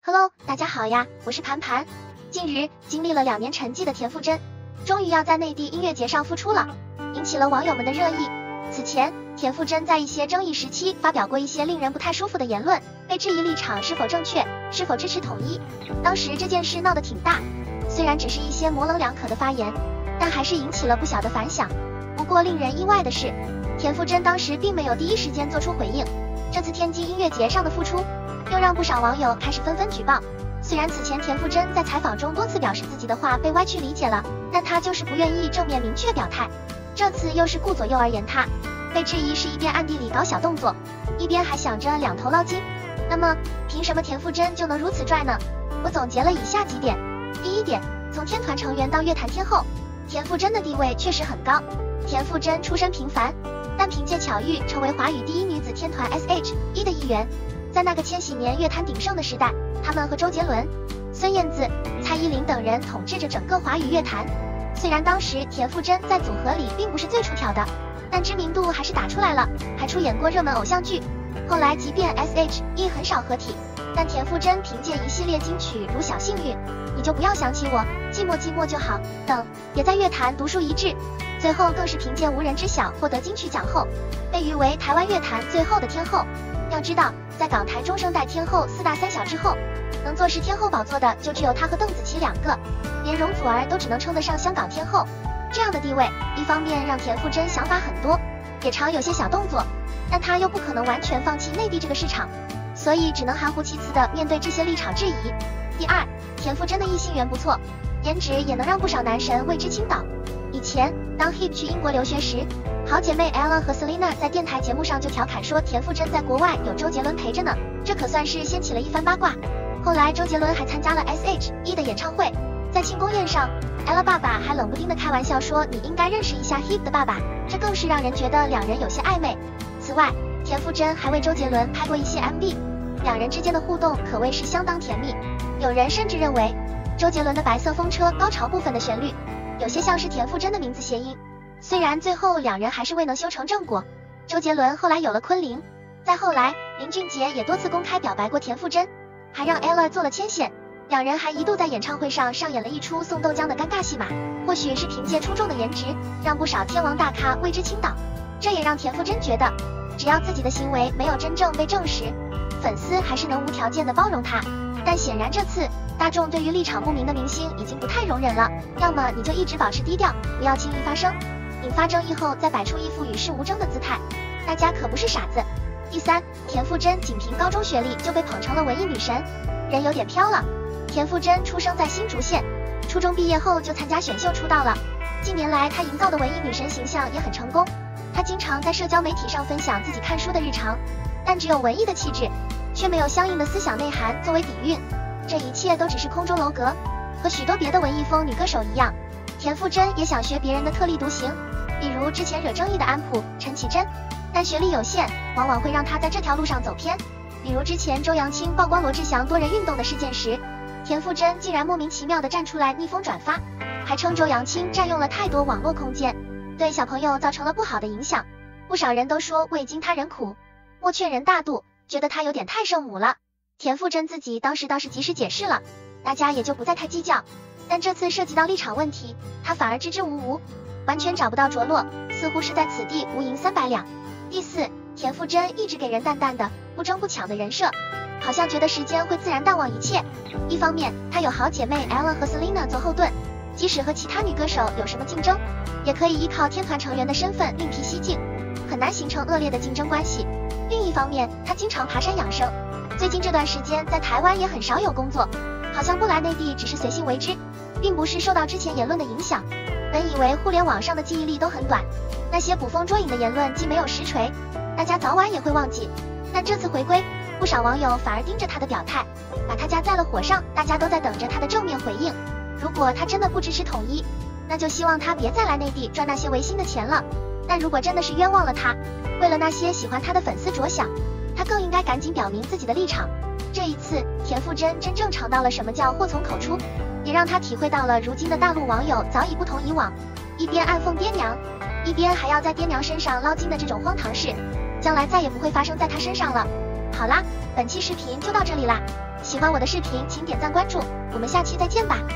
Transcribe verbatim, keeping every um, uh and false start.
Hello， 大家好呀，我是盘盘。近日，经历了两年沉寂的田馥甄，终于要在内地音乐节上复出了，引起了网友们的热议。此前，田馥甄在一些争议时期发表过一些令人不太舒服的言论，被质疑立场是否正确，是否支持统一。当时这件事闹得挺大，虽然只是一些模棱两可的发言，但还是引起了不小的反响。不过令人意外的是，田馥甄当时并没有第一时间做出回应。这次天津音乐节上的复出，又让不少网友开始纷纷举报。虽然此前田馥甄在采访中多次表示自己的话被歪曲理解了，但他就是不愿意正面明确表态。这次又是顾左右而言他，被质疑是一边暗地里搞小动作，一边还想着两头捞金。那么，凭什么田馥甄就能如此拽呢？我总结了以下几点。第一点，从天团成员到乐坛天后，田馥甄的地位确实很高。田馥甄出身平凡，但凭借巧遇成为华语第一女子天团 S H E 的一员。在那个千禧年乐坛鼎盛的时代，他们和周杰伦、孙燕姿、蔡依林等人统治着整个华语乐坛。虽然当时田馥甄在组合里并不是最出挑的，但知名度还是打出来了，还出演过热门偶像剧。后来即便 S H E 很少合体，但田馥甄凭借一系列金曲如小幸运、你就不要想起我、寂寞寂寞就好等，也在乐坛独树一帜。最后更是凭借无人知晓获得金曲奖后，被誉为台湾乐坛最后的天后。要知道，在港台中生代天后四大三小之后，能坐实天后宝座的就只有她和邓紫棋两个，连容祖儿都只能称得上香港天后。这样的地位，一方面让田馥甄想法很多，也常有些小动作，但她又不可能完全放弃内地这个市场，所以只能含糊其辞的面对这些立场质疑。第二，田馥甄的异性缘不错，颜值也能让不少男神为之倾倒。以前当 Hebe 去英国留学时，好姐妹 Ella 和 Selina 在电台节目上就调侃说田馥甄在国外有周杰伦陪着呢，这可算是掀起了一番八卦。后来周杰伦还参加了 S H E 的演唱会，在庆功宴上 Ella 爸爸还冷不丁的开玩笑说你应该认识一下 Hebe 的爸爸，这更是让人觉得两人有些暧昧。此外，田馥甄还为周杰伦拍过一些 M V， 两人之间的互动可谓是相当甜蜜。有人甚至认为周杰伦的白色风车高潮部分的旋律有些像是田馥甄的名字谐音。虽然最后两人还是未能修成正果，周杰伦后来有了昆凌，再后来林俊杰也多次公开表白过田馥甄，还让 Ella 做了牵线，两人还一度在演唱会上上演了一出送豆浆的尴尬戏码。或许是凭借出众的颜值，让不少天王大咖为之倾倒，这也让田馥甄觉得，只要自己的行为没有真正被证实，粉丝还是能无条件的包容他。但显然这次大众对于立场不明的明星已经不太容忍了，要么你就一直保持低调，不要轻易发声，引发争议后再摆出一副与世无争的姿态，大家可不是傻子。第三，田馥甄仅凭高中学历就被捧成了文艺女神，人有点飘了。田馥甄出生在新竹县，初中毕业后就参加选秀出道了。近年来她营造的文艺女神形象也很成功，她经常在社交媒体上分享自己看书的日常，但只有文艺的气质，却没有相应的思想内涵作为底蕴，这一切都只是空中楼阁。和许多别的文艺风女歌手一样，田馥甄也想学别人的特立独行，比如之前惹争议的安普、陈绮贞，但学历有限，往往会让她在这条路上走偏。比如之前周扬青曝光罗志祥多人运动的事件时，田馥甄竟然莫名其妙地站出来逆风转发，还称周扬青占用了太多网络空间，对小朋友造成了不好的影响。不少人都说未经他人苦，莫劝人大度，觉得他有点太圣母了。田馥甄自己当时倒是及时解释了，大家也就不再太计较。但这次涉及到立场问题，他反而支支吾吾，完全找不到着落，似乎是在此地无银三百两。第四，田馥甄一直给人淡淡的、不争不抢的人设，好像觉得时间会自然淡忘一切。一方面，她有好姐妹 Ella 和 Selina 做后盾，即使和其他女歌手有什么竞争，也可以依靠天团成员的身份另辟蹊径，很难形成恶劣的竞争关系。另一方面，她经常爬山养生，最近这段时间在台湾也很少有工作，好像不来内地只是随性为之，并不是受到之前言论的影响。本以为互联网上的记忆力都很短，那些捕风捉影的言论既没有实锤，大家早晚也会忘记。但这次回归，不少网友反而盯着他的表态，把他加在了火上，大家都在等着他的正面回应。如果他真的不支持统一，那就希望他别再来内地赚那些违心的钱了。但如果真的是冤枉了他，为了那些喜欢他的粉丝着想，他更应该赶紧表明自己的立场。这一次，田馥甄真正尝到了什么叫祸从口出，也让他体会到了如今的大陆网友早已不同以往，一边暗讽爹娘，一边还要在爹娘身上捞金的这种荒唐事，将来再也不会发生在他身上了。好啦，本期视频就到这里啦， 喜欢我的视频请点赞关注，我们下期再见吧。